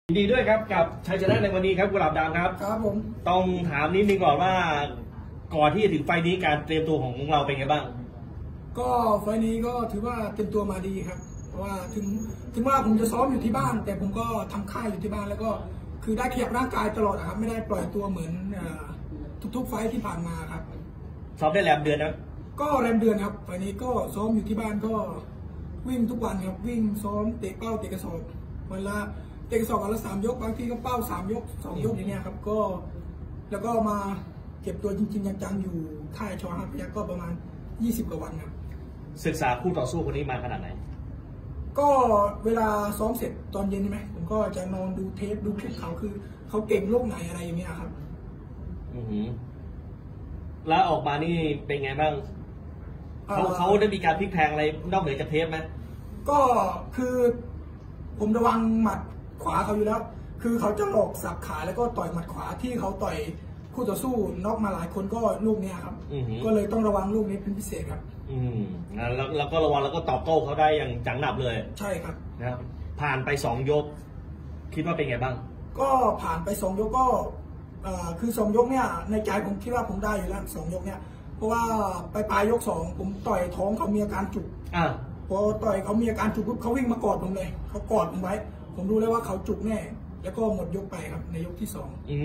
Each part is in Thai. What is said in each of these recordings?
ยินดีด้วยครับกับชัยชนะในวันนี้ครับกุหลาบดำครับครับผมต้องถามนิดนึงก่อนว่าก่อนที่จะถึงไฟนี้การเตรียมตัวของเราเป็นไงบ้างก็ไฟนี้ก็ถือว่าเตรียมตัวมาดีครับเพราะว่าถึงว่าผมจะซ้อมอยู่ที่บ้านแต่ผมก็ทำค่ายอยู่ที่บ้านแล้วก็คือได้ขยับร่างกายตลอดครับไม่ได้ปล่อยตัวเหมือนทุกๆไฟที่ผ่านมาครับซ้อมได้แรมเดือนนะก็แรมเดือนครับไฟนี้ก็ซ้อมอยู่ที่บ้านก็วิ่งทุกวันครับวิ่งซ้อมเตะเป้าเตะกระสอบวันละเตะกระสอบวันละ3 ยกบางทีก็เป้า3 ยก 2 ยกอย่างเงี้ยครับก็แล้วก็มาเก็บตัวจริงๆจังๆอยู่ค่ายชอ5 พยัคฆ์ก็ประมาณ20 กว่าวันครับศึกษาคู่ต่อสู้คนนี้มาขนาดไหนก็เวลาซ้อมเสร็จตอนเย็นใช่ไหมผมก็จะนอนดูเทปดูคลิปเขาคือเขาเก่งโลกไหนอะไรอย่างเงี้ยครับแล้วออกมานี่เป็นไงบ้างเขาได้มีการพลิกแพลงอะไรนอกเหนือจากเทปไหมก็คือผมระวังหมัดขวาเขาอยู่แล้วคือเขาจะหลอกสับขาแล้วก็ต่อยหมัดขวาที่เขาต่อยคู่ต่อสู้น็อกมาหลายคนก็ลูกนี้ครับก็เลยต้องระวังลูกนี้เป็นพิเศษครับแล้วก็ระวังแล้วก็ตอบโต้เขาได้อย่างจังหนับเลยใช่ครับนะครับผ่านไป2 ยกคิดว่าเป็นไงบ้างก็ผ่านไป2 ยกก็คือ2 ยกเนี่ยในใจผมคิดว่าผมได้อยู่แล้ว2 ยกเนี่ยเพราะว่าปลายยก 2ผมต่อยท้องเขามีอาการจุกพอต่อยเขามีอาการจุกปุ๊บเขาวิ่งมากอดผมเลยเขากอดผมไว้ผมรู้เลยว่าเขาจุกแน่แล้วก็หมดยกไปครับในยกที่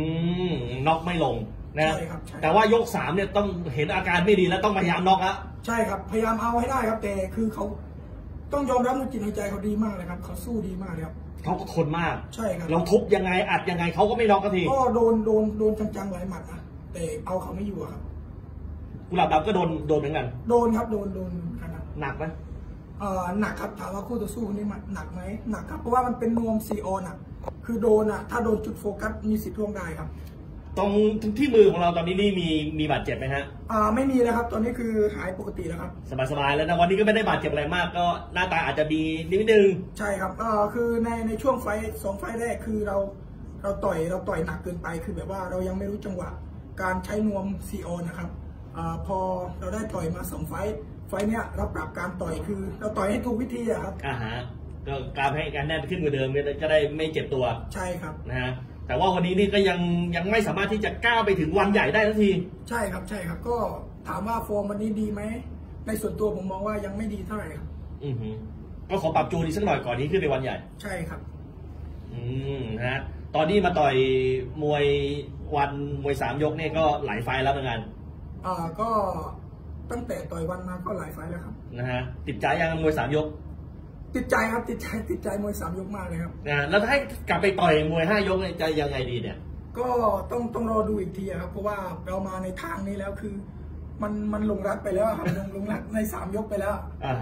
2 น็อกไม่ลงนะใช่ครับแต่ว่ายก3เนี่ยต้องเห็นอาการไม่ดีแล้วต้องพยายามน็อกละใช่ครับพยายามเอาให้ได้ครับแต่คือเขาต้องยอมรับในจิตในใจเขาดีมากเลยครับเขาสู้ดีมากเลยครับเขาก็ทนมากใช่ครับเราทุบยังไงอัดยังไงเขาก็ไม่น็อกทีก็โดนจังๆหลายหมัดนะแต่เอาเขาไม่อยู่ครับกุหลาบดำก็โดนเหมือนกันโดนครับโดนขนาดหนักไหมหนักครับถามว่าคู่ต่อสู้คนนี้มันหนักไหมหนักครับเพราะว่ามันเป็นนวมซีออนคือโดนถ้าโดนจุดโฟกัสมีสิทธิ์ร่วงได้ครับตรงที่มือของเราตอนนี้นี่มีบาดเจ็บไหมฮะไม่มีแล้วครับตอนนี้คือหายปกติแล้วครับสบายแล้วนะวันนี้ก็ไม่ได้บาดเจ็บอะไรมากก็หน้าตาอาจจะดีนิดนึงใช่ครับคือในช่วง2 ไฟแรกคือเราต่อยหนักเกินไปคือแบบว่าเรายังไม่รู้จังหวะการใช้นวมซีออนนะครับพอเราได้ต่อยมา2 ไฟเนี้ยเราปรับการต่อยคือเราต่อยให้ถูกวิธีครับก็การให้การแน่นขึ้นกว่าเดิมจะได้ไม่เจ็บตัวใช่ครับนะฮะแต่ว่าวันนี้นี่ก็ยังไม่สามารถที่จะก้าวไปถึงวันใหญ่ได้ทันทีใช่ครับก็ถามว่าฟอร์มวันนี้ดีไหมในส่วนตัวผมมองว่ายังไม่ดีเท่าไหร่ครับก็ขอปรับจูนอีกสักหน่อยก่อนที่ขึ้นไปวันใหญ่ใช่ครับนะตอนนี้มาต่อยมวย3 ยกเนี่ยก็หลายไฟแล้วเหมือนกันก็ตั้งแต่ต่อยวันมาก็หลายไฟแล้วครับนะฮะติดใจยังมวย3 ยกติดใจครับติดใจมวย3 ยกมากเลยครับแล้วถ้าให้กลับไปต่อยมวย5 ยกจะยังไงดีเนี่ยก็ต้องรอดูอีกทีครับเพราะว่าเรามาในทางนี้แล้วคือมันลงรัดไปแล้วครับลงรัดใน3 ยกไปแล้ว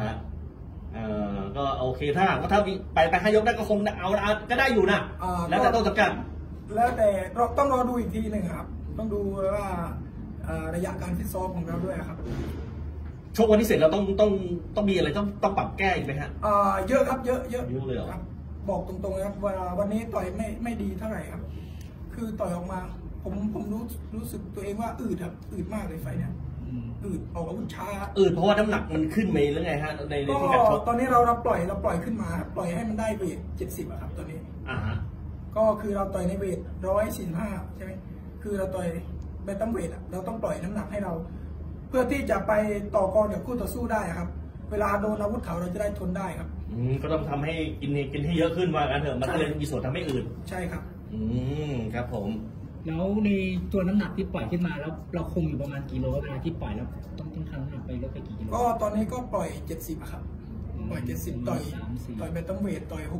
ก็โอเคถ้าไป5 ยกได้ก็คงเอาก็ได้อยู่นะแล้วแต่ต้นสังกัดแล้วแต่เราต้องรอดูอีกทีหนึ่งครับต้องดูว่าระยะการฟิตซ้อมของเราด้วยครับชกวันนี้เสร็จเราต้องมีอะไรต้องปรับแก้อีกไหมฮะเยอะครับเยอะเลยครับบอกตรงๆครับว่าวันนี้ต่อยไม่ดีเท่าไหร่ครับคือต่อยออกมาผมรู้สึกตัวเองว่าอืดครับอืดมากเลยไฟเนี่ยอืดออกอาวุธช้าเพราะว่าน้ำหนักมันขึ้นไปหรือไงฮะในที่การชกตอนนี้เราปล่อยขึ้นมาปล่อยให้มันได้เวท70ครับตอนนี้ก็คือเราต่อยในเวท145ใช่ไหมคือเราต่อยแบนตัมเวทเราต้องปล่อยน้ำหนักให้เราเพื่อที่จะไปต่อกรกับคู่ต่อสู้ได้ครับเวลาโดนอาวุธเขาเราจะได้ทนได้ครับก็ต้องทำให้กินให้เยอะขึ้นว่ากันเถอะมันก็เลยมีส่วนทำให้อื่นใช่ครับครับผมแล้วในตัวน้ำหนักที่ปล่อยขึ้นมาแล้วเราคงอยู่ประมาณกี่โลเวลาที่ปล่อยแล้วต้องทำน้ำหนักไปลดไปกี่กิโลก็ตอนนี้ก็ปล่อย70ครับปล่อย70ต่อยแบนตัมเวทต่อย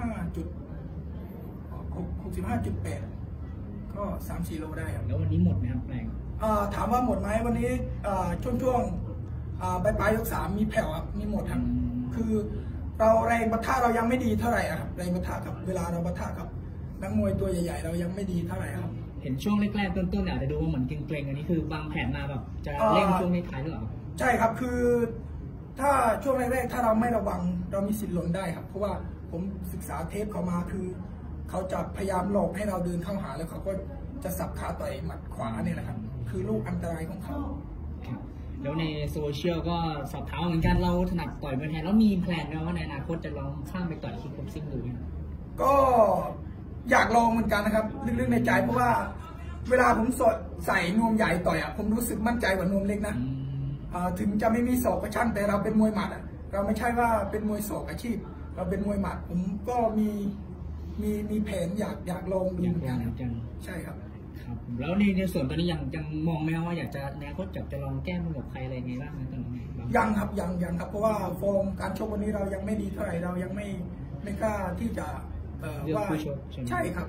65.8ก็3-4 โลได้ครับแล้ววันนี้หมดไหมครับแรงถามว่าหมดไหมวันนี้ช่วงปลายยก 3มีแผ่วครับมีหมดครับคือเราแรงปะทะเรายังไม่ดีเท่าไหร่ครับแรงปะทะกับเวลาเราปะทะกับนักมวยตัวใหญ่ๆเรายังไม่ดีเท่าไหร่ครับเห็นช่วงแรกๆต้นๆอาจจะดูว่าเหมือนเกรงๆอันนี้คือวางแผนมาแบบจะเล่นช่วงท้ายหรือเปล่าใช่ครับคือถ้าช่วงแรกๆถ้าเราไม่ระวังเรามีสิทธิ์หล่นได้ครับเพราะว่าผมศึกษาเทปเขามาคือเขาจะพยายามหลอกให้เราเดินเข้าหาแล้วเขาก็จะสับขาต่อยหมัดขวาเนี่ยแหละครับคือลูกอันตรายของเขาแล้วในโซเชียลก็สอบถามเหมือนกันเราถนัดต่อยมวยไทยแล้วมีแพลนไหมว่าในอนาคตจะลองข้ามไปต่อยคิกบ็อกซิ่งดูก็อยากลองเหมือนกันนะครับลึกๆในใจเพราะว่าเวลาผมใส่นวมใหญ่ต่อยผมรู้สึกมั่นใจกว่านวมเล็กนะถึงจะไม่มีศอกกระชั้นแต่เราเป็นมวยหมัดเราไม่ใช่ว่าเป็นมวยศอกอาชีพเราเป็นมวยหมัดผมก็มีแผนอยากลองดูเหมือนกันใช่ครับครับแล้วในส่วนตอนนี้ยังมองไหมว่าอยากจะแนวก็จะลองแก้มือกับใครอะไรไงบ้างตอนนี้ยังครับยังครับเพราะว่าฟอร์มการชกวันนี้เรายังไม่ดีเท่าไหร่เรายังไม่กล้าที่จะว่าใช่ครับ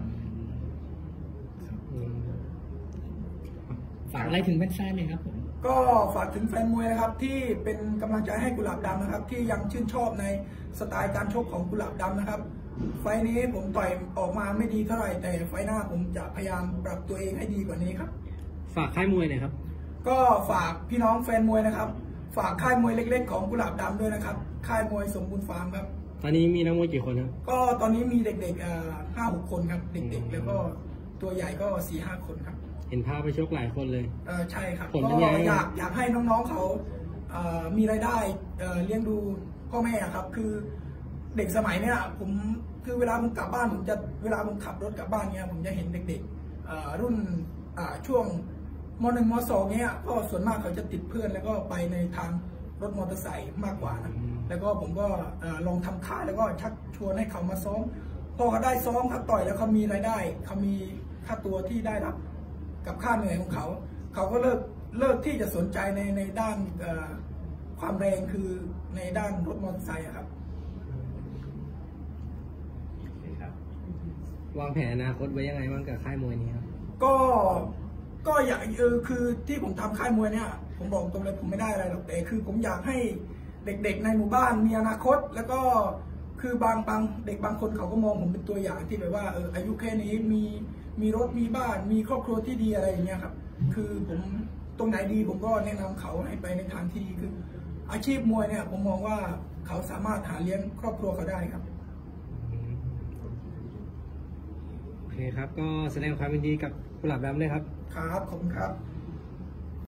ฝากอะไรถึงแฟนๆไหมครับผมก็ฝากถึงแฟนมวยนะครับที่เป็นกำลังใจให้กุหลาบดำนะครับที่ยังชื่นชอบในสไตล์การชกของกุหลาบดำนะครับไฟนี้ผมต่อยออกมาไม่ดีเท่าไหร่แต่ไฟหน้าผมจะพยายามปรับตัวเองให้ดีกว่านี้ครับฝากค่ายมวยหน่อยครับก็ฝากพี่น้องแฟนมวยนะครับฝากค่ายมวยเล็กๆของกุหลาบดำด้วยนะครับค่ายมวยสมบูรณ์ฟาร์มครับตอนนี้มีนักมวยกี่คนครับก็ตอนนี้มีเด็กๆ5-6 คนครับเด็กๆแล้วก็ตัวใหญ่ก็ 4-5 คนครับเห็นภาพไปชกหลายคนเลยใช่ครับก็อยากให้น้องๆเขามีรายได้เลี้ยงดูพ่อแม่ครับคือเด็กสมัยเนี้ยผมคือเวลาผมกลับบ้านเวลาผมขับรถกลับบ้านเนี้ยผมจะเห็นเด็กๆรุ่นช่วงม.1 ม.2 เนี้ยก็ส่วนมากเขาจะติดเพื่อนแล้วก็ไปในทางรถมอเตอร์ไซค์มากกว่านะแล้วก็ผมก็ลองทำค่ายแล้วก็ชักชวนให้เขามาซ้อมพอเขาได้ซ้อมเขาต่อยแล้วเขามีรายได้เขามีค่าตัวที่ได้รับกับค่าเหนื่อยของเขาก็เลิกที่จะสนใจในด้านความแรงคือในด้านรถมอเตอร์ไซค์ครับวางแผนอนาคตไว้ยังไงบ้างกับค่ายมวยนี้ครับก็อยากคือที่ผมทำค่ายมวยเนี่ยผมบอกตรงเลยผมไม่ได้อะไรหรอกแต่คือผมอยากให้เด็กๆในหมู่บ้านมีอนาคตแล้วก็คือบางเด็กบางคนเขาก็มองผมเป็นตัวอย่างที่แบบว่าอายุแค่นี้มีรถมีบ้านมีครอบครัวที่ดีอะไรอย่างเงี้ยครับคือผมตรงไหนดีผมก็แนะนำเขาให้ไปในทางที่ดีคืออาชีพมวยเนี่ยผมมองว่าเขาสามารถหาเลี้ยงครอบครัวเขาได้ครับโอเคครับก็แสดงความยินดีกับกุหลาบดำด้วยครับครับขอบคุณครับ